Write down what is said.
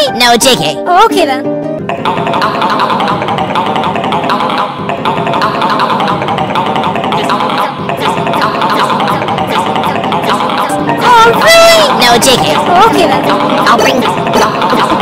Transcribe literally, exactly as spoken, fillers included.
really? No, J K. Oh, okay then. Oh, really? No, J K. Oh, okay then. I'll bring